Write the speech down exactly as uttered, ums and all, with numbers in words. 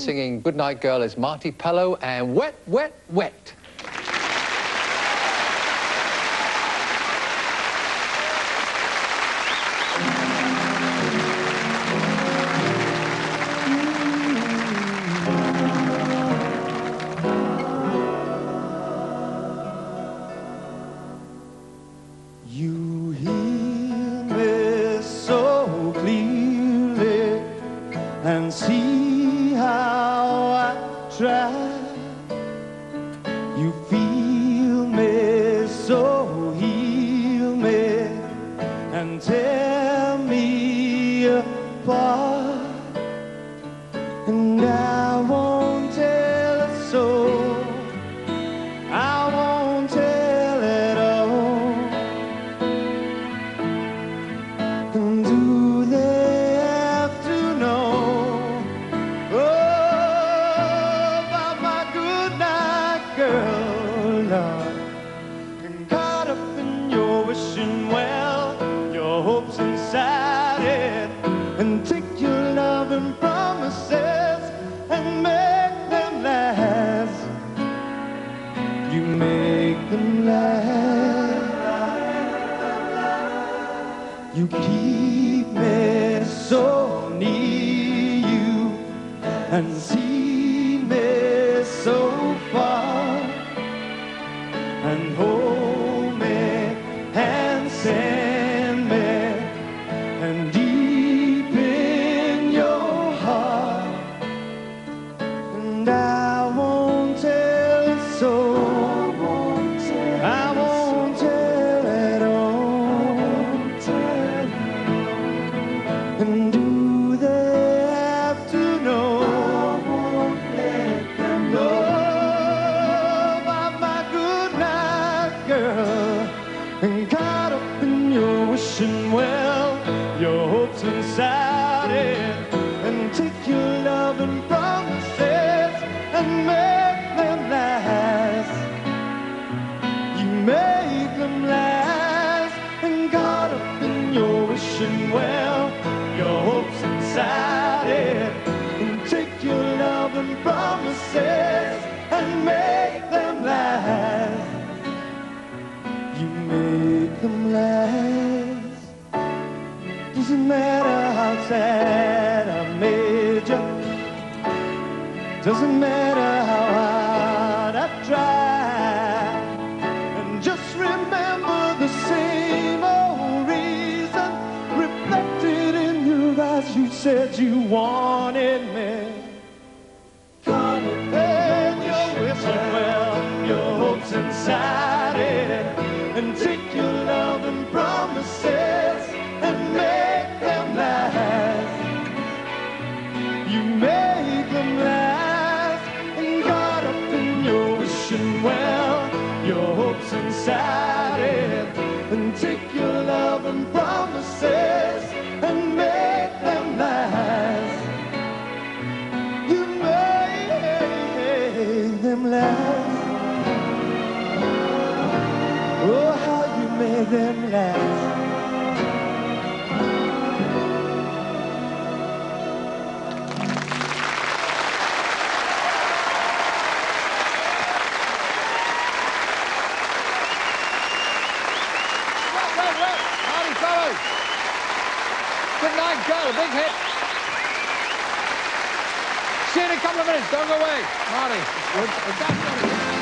singing Goodnight Girl is Marti Pellow and Wet, Wet, Wet. You hear me so clearly and see how I try. You feel me, so heal me and tear me apart. And I won't tell a soul, I won't tell at all. And do they have to know, oh, about my good night girl, Lord? And caught up in your wishing well, your hopes inside it, and take your loving promises and make them last. You make them last. You keep me so near you and see me so far, and hold me and send me and deep in your heart. And I won't tell a soul, I won't tell at all. And do they have to know, I won't let them know about my good night girl? And caught up in your wishing well, your hopes inside it, and take your loving promises and make them last. You make them last. And caught up in your wishing well, your hopes inside it, and take your loving promises and make them last. You make them last. Doesn't matter how sad I made you, doesn't matter how hard I tried, and just remember the same old reason reflected in your eyes. You said you wanted me. Caught up in your wishing well, your hopes inside it, and take your loving promises and make them last. You make them last. And caught up in your wishing well, your hopes inside it, and take your loving promises and make them last. You make them last. Oh, how you made them last. Marti Pellow. Goodnight Girl, big hit. See you in a couple of minutes. Don't go away. Marty. Good.